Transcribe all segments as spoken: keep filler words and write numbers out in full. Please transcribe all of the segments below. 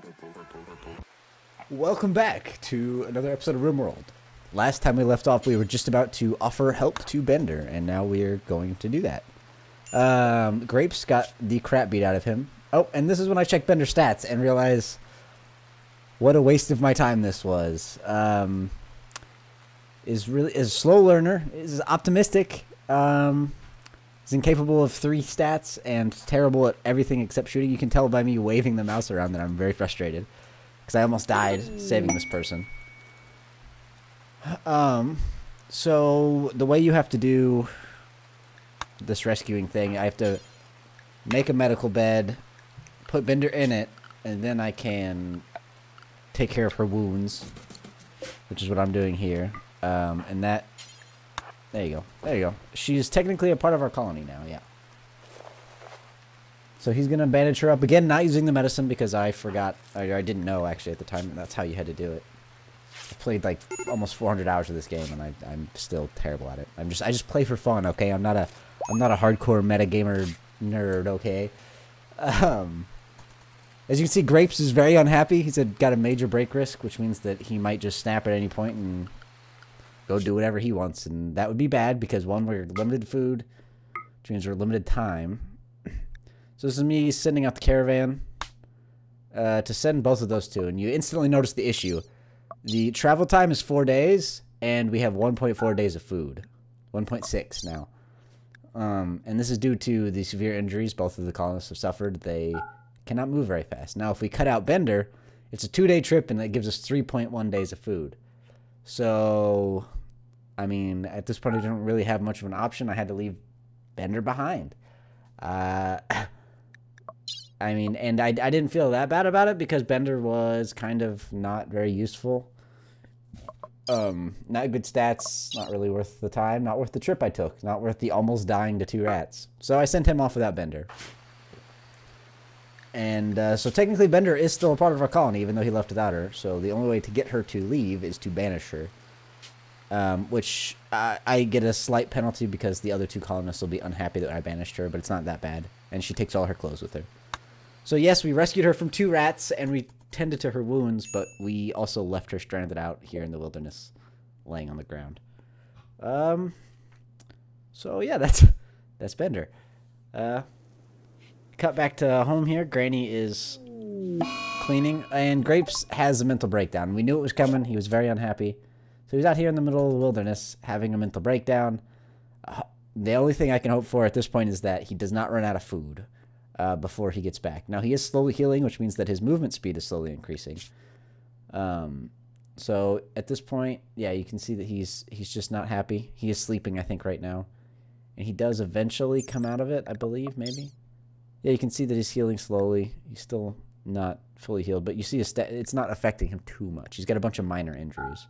Welcome back to another episode of Rimworld. Last time we left off, we were just about to offer help to Bender, and now we're going to do that. Um, Grapes got the crap beat out of him. Oh, and this is when I check Bender's stats and realize what a waste of my time this was. Um, is really is a slow learner, is optimistic, um, is incapable of three stats, and terrible at everything except shooting. You can tell by me waving the mouse around that I'm very frustrated, because I almost died saving this person. Um, so the way you have to do this rescuing thing, I have to make a medical bed, put Bender in it, and then I can take care of her wounds, which is what I'm doing here. Um, and that, there you go, there you go. She's technically a part of our colony now, yeah. So he's going to bandage her up. Again, not using the medicine because I forgot, or I didn't know actually at the time that's how you had to do it. I've played like almost four hundred hours of this game and I, I'm still terrible at it. I'm just, I just play for fun, okay? I'm not a, I'm not a hardcore metagamer nerd, okay? Um, as you can see, Grapes is very unhappy. He's a, got a major break risk, which means that he might just snap at any point and go do whatever he wants. And that would be bad because, one, we're limited food, which means we're limited time. So this is me sending out the caravan uh, to send both of those two. And you instantly notice the issue. The travel time is four days, and we have one point four days of food. one point six now. Um, and this is due to the severe injuries both of the colonists have suffered. They cannot move very fast. Now, if we cut out Bender, it's a two-day trip, and that gives us three point one days of food. So, I mean, at this point, I don't really have much of an option. I had to leave Bender behind. Uh... I mean, and I, I didn't feel that bad about it because Bender was kind of not very useful. Um, not good stats, not really worth the time, not worth the trip I took, not worth the almost dying to two rats. So I sent him off without Bender. And uh, so technically Bender is still a part of our colony, even though he left without her. So the only way to get her to leave is to banish her. Um, which I, I get a slight penalty because the other two colonists will be unhappy that I banished her, but it's not that bad. And she takes all her clothes with her. So yes, we rescued her from two rats, and we tended to her wounds, but we also left her stranded out here in the wilderness, laying on the ground. Um, so yeah, that's that's Bender. Uh, cut back to home here. Granny is cleaning, and Grapes has a mental breakdown. We knew it was coming. He was very unhappy. So he's out here in the middle of the wilderness having a mental breakdown. Uh, the only thing I can hope for at this point is that he does not run out of food Uh, before he gets back. Now, he is slowly healing, which means that his movement speed is slowly increasing. Um, so, at this point, yeah, you can see that he's he's just not happy. He is sleeping, I think, right now. And he does eventually come out of it, I believe, maybe. Yeah, you can see that he's healing slowly. He's still not fully healed, but you see his sta- it's not affecting him too much. He's got a bunch of minor injuries.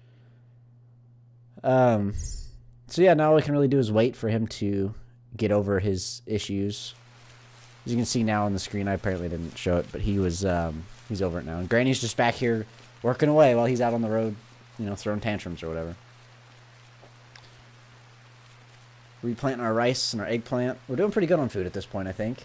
Um, so, yeah, now all we can really do is wait for him to get over his issues. As you can see now on the screen, I apparently didn't show it, but he was, um, he's over it now. And Granny's just back here working away while he's out on the road, you know, throwing tantrums or whatever. Replanting our rice and our eggplant. We're doing pretty good on food at this point, I think.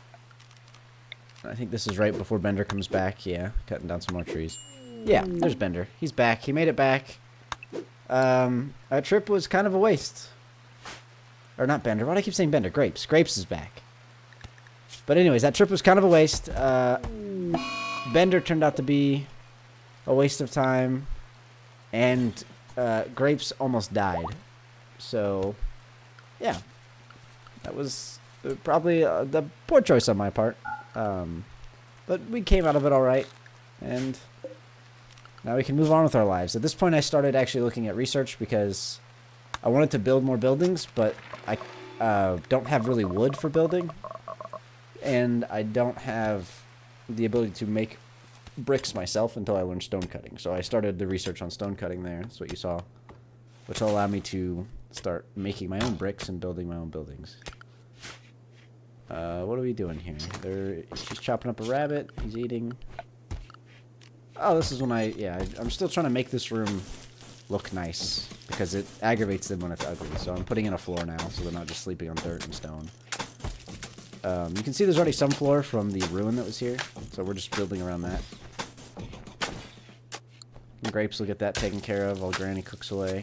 I think this is right before Bender comes back. Yeah, cutting down some more trees. Yeah, there's Bender. He's back. He made it back. Um, our trip was kind of a waste. Or not Bender. Why do I keep saying Bender? Grapes. Grapes is back. But anyways, that trip was kind of a waste. Uh, Bender turned out to be a waste of time. And uh, Grapes almost died. So, yeah. That was probably uh, the poor choice on my part. Um, but we came out of it all right. And now we can move on with our lives. At this point, I started actually looking at research because I wanted to build more buildings, but I uh, don't have really wood for building. And I don't have the ability to make bricks myself until I learned stone cutting. So I started the research on stone cutting there. That's what you saw. Which will allow me to start making my own bricks and building my own buildings. Uh, what are we doing here? There, she's chopping up a rabbit. He's eating. Oh, this is when I... Yeah, I, I'm still trying to make this room look nice. Because it aggravates them when it's ugly. So I'm putting in a floor now so they're not just sleeping on dirt and stone. Um, you can see there's already some floor from the ruin that was here, so we're just building around that. And Grapes will get that taken care of while Granny cooks away.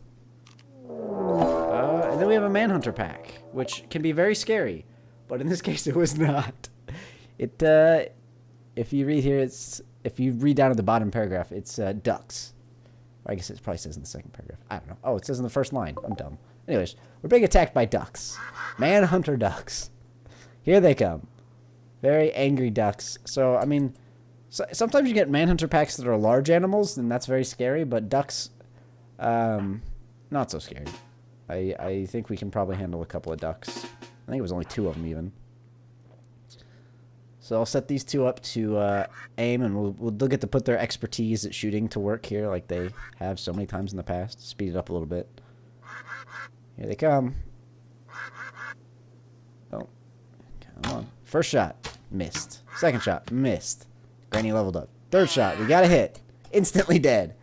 Uh, and then we have a Manhunter pack, which can be very scary, but in this case it was not. It, uh, if you read here, it's, if you read down at the bottom paragraph, it's uh, ducks. Or I guess it probably says in the second paragraph. I don't know. Oh, it says in the first line. I'm dumb. Anyways, we're being attacked by ducks. Manhunter ducks. Here they come. Very angry ducks. So, I mean, so, sometimes you get Manhunter packs that are large animals, and that's very scary, but ducks, um, not so scary. I, I think we can probably handle a couple of ducks. I think it was only two of them, even. So I'll set these two up to uh, aim, and we'll, we'll, they'll get to put their expertise at shooting to work here like they have so many times in the past. Speed it up a little bit. Here they come. Oh. Come on. First shot. Missed. Second shot. Missed. Granny leveled up. Third shot. We got a hit. Instantly dead.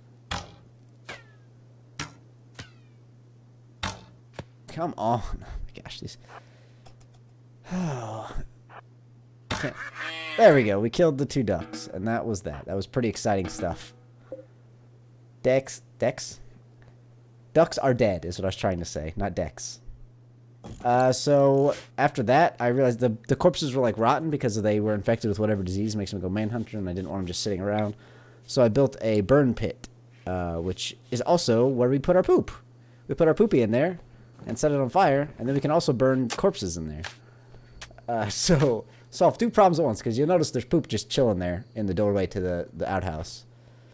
Come on. Oh my gosh. These... Oh... There we go. We killed the two ducks, and that was that. That was pretty exciting stuff. Dex, Dex? Ducks are dead, is what I was trying to say, not Dex. Uh, so after that, I realized the the corpses were like rotten because they were infected with whatever disease makes them go Manhunter, and I didn't want them just sitting around. So I built a burn pit, uh, which is also where we put our poop. We put our poopy in there and set it on fire, and then we can also burn corpses in there. Uh, so. Solve two problems at once, because you'll notice there's poop just chilling there in the doorway to the, the outhouse.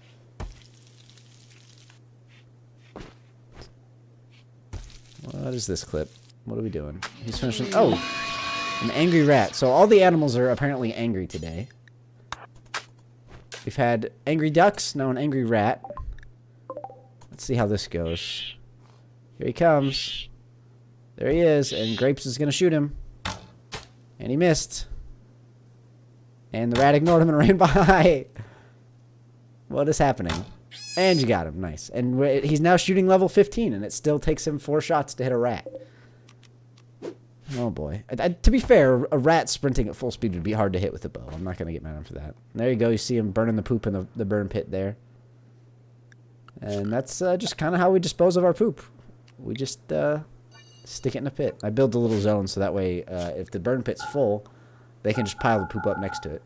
What is this clip? What are we doing? He's finishing... Oh! An angry rat. So all the animals are apparently angry today. We've had angry ducks, now an angry rat. Let's see how this goes. Here he comes. There he is, and Grapes is going to shoot him. And he missed. And the rat ignored him and ran by. What is happening? And you got him. Nice. And he's now shooting level fifteen, and it still takes him four shots to hit a rat. Oh, boy. I, I, to be fair, a rat sprinting at full speed would be hard to hit with a bow. I'm not going to get mad at him for that. And there you go. You see him burning the poop in the, the burn pit there. And that's uh, just kind of how we dispose of our poop. We just uh, stick it in a pit. I build a little zone so that way uh, if the burn pit's full... they can just pile the poop up next to it.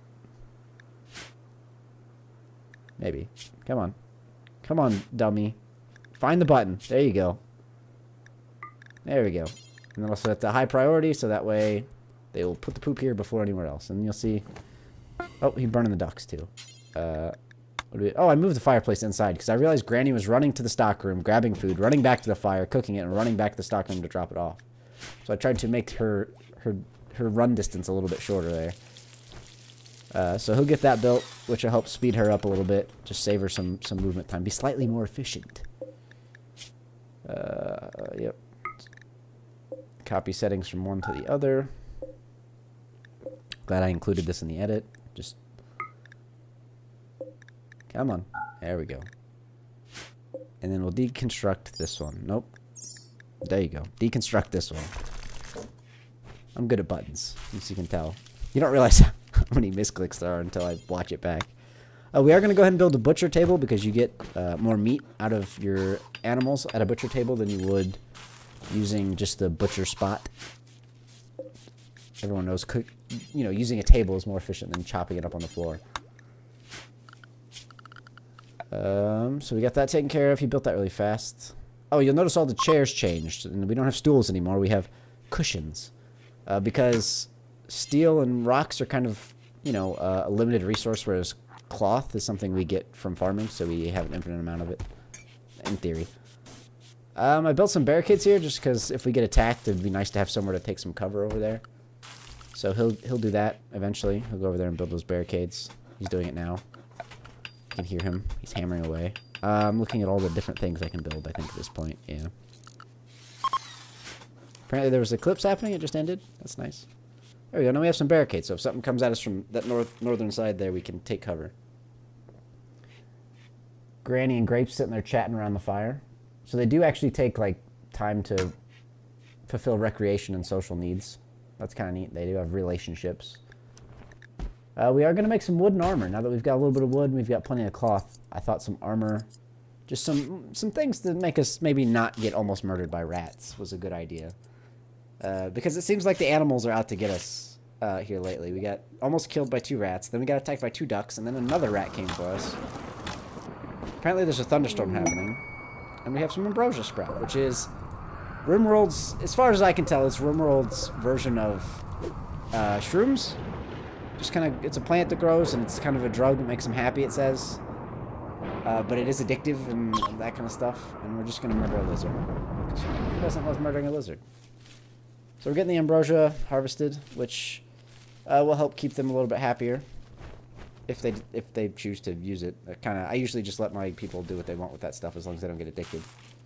Maybe. Come on. Come on, dummy. Find the button. There you go. There we go. And then I'll set the high priority so that way they will put the poop here before anywhere else. And you'll see... Oh, he's burning the ducks too. Uh, what do we... Oh, I moved the fireplace inside because I realized Granny was running to the stockroom, grabbing food, running back to the fire, cooking it, and running back to the stockroom to drop it off. So I tried to make her... her her run distance a little bit shorter there. Uh, so he'll get that built, which will help speed her up a little bit. Just save her some, some movement time. Be slightly more efficient. Uh, yep. Copy settings from one to the other. Glad I included this in the edit. Just... Come on. There we go. And then we'll deconstruct this one. Nope. There you go. Deconstruct this one. I'm good at buttons, as you can tell. You don't realize how many misclicks there are until I watch it back. Uh, we are going to go ahead and build a butcher table because you get uh, more meat out of your animals at a butcher table than you would using just the butcher spot. Everyone knows, cook, you know, using a table is more efficient than chopping it up on the floor. Um, so we got that taken care of. He built that really fast. Oh, you'll notice all the chairs changed, and we don't have stools anymore. We have cushions. Uh, because steel and rocks are kind of, you know, uh, a limited resource, whereas cloth is something we get from farming, so we have an infinite amount of it, in theory. Um, I built some barricades here just because if we get attacked, it'd be nice to have somewhere to take some cover over there. So he'll he'll do that eventually. He'll go over there and build those barricades. He's doing it now. You can hear him. He's hammering away. Uh, I'm looking at all the different things I can build, I think, at this point. Yeah. Apparently there was an eclipse happening. It just ended. That's nice. There we go. Now we have some barricades. So if something comes at us from that north northern side there, we can take cover. Granny and Grapes sitting there chatting around the fire. So they do actually take, like, time to fulfill recreation and social needs. That's kind of neat. They do have relationships. Uh, we are going to make some wooden armor. Now that we've got a little bit of wood and we've got plenty of cloth, I thought some armor, just some some things to make us maybe not get almost murdered by rats was a good idea. Uh, because it seems like the animals are out to get us uh, here lately. We got almost killed by two rats, then we got attacked by two ducks, and then another rat came for us. Apparently there's a thunderstorm happening. And we have some ambrosia sprout, which is Rimworld's, as far as I can tell, it's Rimworld's version of uh, shrooms. Just kind of, it's a plant that grows, and it's kind of a drug that makes them happy, it says. Uh, but it is addictive and that kind of stuff. And we're just going to murder a lizard. Who doesn't love murdering a lizard? So we're getting the ambrosia harvested, which uh, will help keep them a little bit happier. If they if they choose to use it. I kind of I usually just let my people do what they want with that stuff as long as they don't get addicted.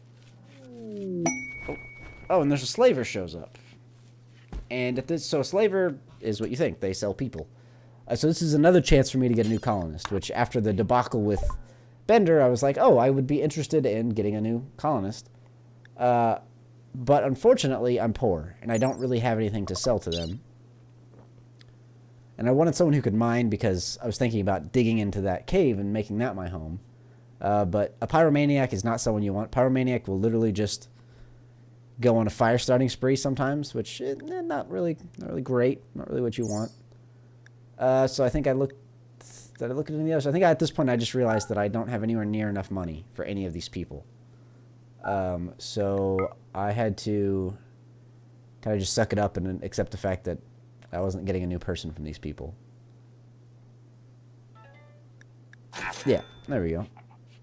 Oh, oh and there's a slaver shows up. And at this, so a slaver is what you think. They sell people. Uh, so this is another chance for me to get a new colonist, which after the debacle with Bender, I was like, oh, I would be interested in getting a new colonist. Uh, but unfortunately, I'm poor, and I don't really have anything to sell to them. And I wanted someone who could mine because I was thinking about digging into that cave and making that my home. Uh, but a pyromaniac is not someone you want. Pyromaniac will literally just go on a fire starting spree sometimes, which is eh, not really, not really great, not really what you want. Uh, so I think I looked, did I look at any others? I think at this point I just realized that I don't have anywhere near enough money for any of these people. Um, so I had to kind of just suck it up and accept the fact that I wasn't getting a new person from these people. Yeah, there we go.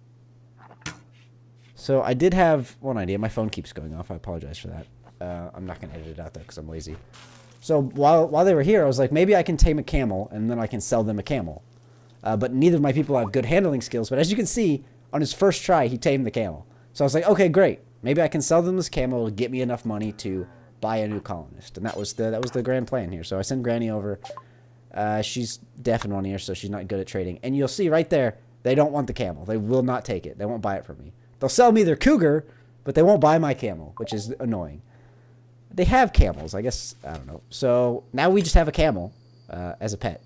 So I did have one idea. My phone keeps going off. I apologize for that. Uh, I'm not going to edit it out, though, because I'm lazy. So while, while they were here, I was like, maybe I can tame a camel, and then I can sell them a camel. Uh, but neither of my people have good handling skills. But as you can see, on his first try, he tamed the camel. So I was like, okay, great. Maybe I can sell them this camel to get me enough money to buy a new colonist, and that was the that was the grand plan here. So I send Granny over. Uh, she's deaf in one ear, so she's not good at trading. And you'll see right there, they don't want the camel. They will not take it. They won't buy it from me. They'll sell me their cougar, but they won't buy my camel, which is annoying. They have camels, I guess. I don't know. So now we just have a camel uh, as a pet.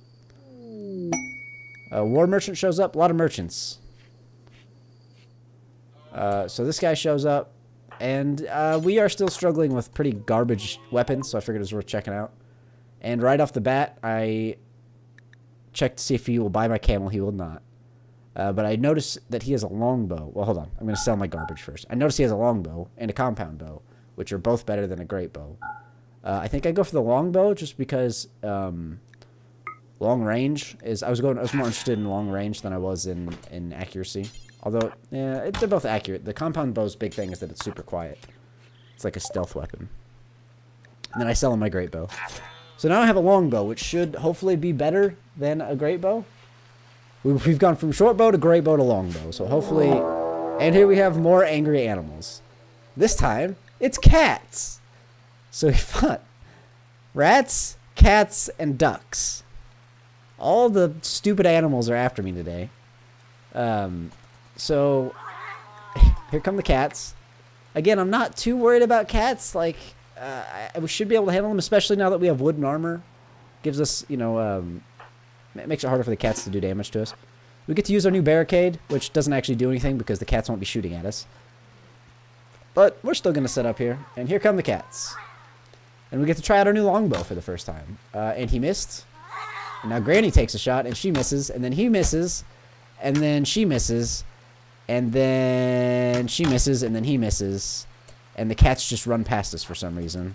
A war merchant shows up. A lot of merchants. Uh, so this guy shows up. And uh, we are still struggling with pretty garbage weapons, so I figured it was worth checking out. And right off the bat, I checked to see if he will buy my camel. He will not. Uh, but I noticed that he has a longbow. Well, hold on. I'm going to sell my garbage first. I noticed he has a longbow and a compound bow, which are both better than a great bow. Uh, I think I go for the longbow just because um, long range is... I was going. I was more interested in long range than I was in, in accuracy. Although, yeah, it, they're both accurate. The compound bow's big thing is that it's super quiet. It's like a stealth weapon. And then I sell him my great bow. So now I have a long bow, which should hopefully be better than a great bow. We've gone from short bow to great bow to long bow. So hopefully... And here we have more angry animals. This time, it's cats. So we've got rats, cats, and ducks. All the stupid animals are after me today. Um... So, here come the cats. Again, I'm not too worried about cats. Like, uh, I, we should be able to handle them, especially now that we have wooden armor. Gives us, you know, um, it makes it harder for the cats to do damage to us. We get to use our new barricade, which doesn't actually do anything because the cats won't be shooting at us. But we're still going to set up here. And here come the cats. And we get to try out our new longbow for the first time. Uh, and he missed. And now Granny takes a shot, and she misses. And then he misses. And then she misses. And then she misses, and then he misses. And the cats just run past us for some reason.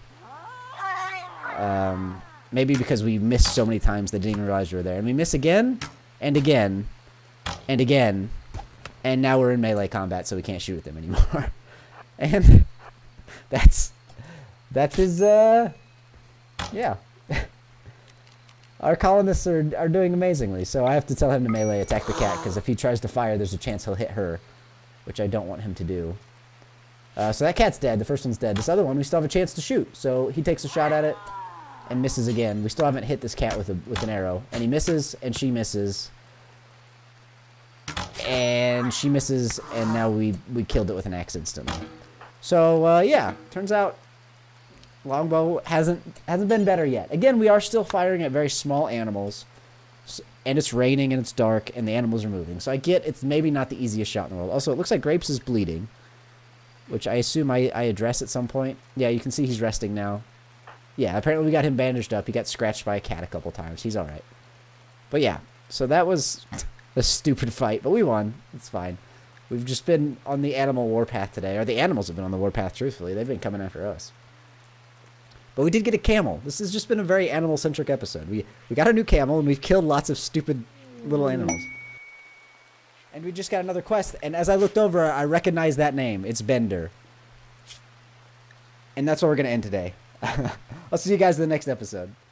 Um, maybe because we missed so many times they didn't even realize we were there. And we miss again, and again, and again. And now we're in melee combat, so we can't shoot at them anymore. And that's... That's his, uh... yeah. Our colonists are, are doing amazingly, so I have to tell him to melee attack the cat, because if he tries to fire, there's a chance he'll hit her, which I don't want him to do. Uh, so that cat's dead. The first one's dead. This other one, we still have a chance to shoot. So he takes a shot at it and misses again. We still haven't hit this cat with, a, with an arrow. And he misses, and she misses. And she misses, and now we, we killed it with an axe instantly. So, uh, yeah, turns out Longbow hasn't hasn't been better yet. Again, we are still firing at very small animals, and it's raining and it's dark and the animals are moving. So I get it's maybe not the easiest shot in the world. Also, it looks like Grapes is bleeding, which I assume I, I address at some point. Yeah, you can see he's resting now. Yeah, apparently we got him bandaged up. He got scratched by a cat a couple times. He's all right. But yeah, so that was a stupid fight, but we won. It's fine. We've just been on the animal warpath today, or the animals have been on the warpath, truthfully. They've been coming after us. But we did get a camel. This has just been a very animal-centric episode. We we got a new camel, and we've killed lots of stupid little animals. And we just got another quest, and as I looked over, I recognized that name. It's Bender. And that's where we're going to end today. I'll see you guys in the next episode.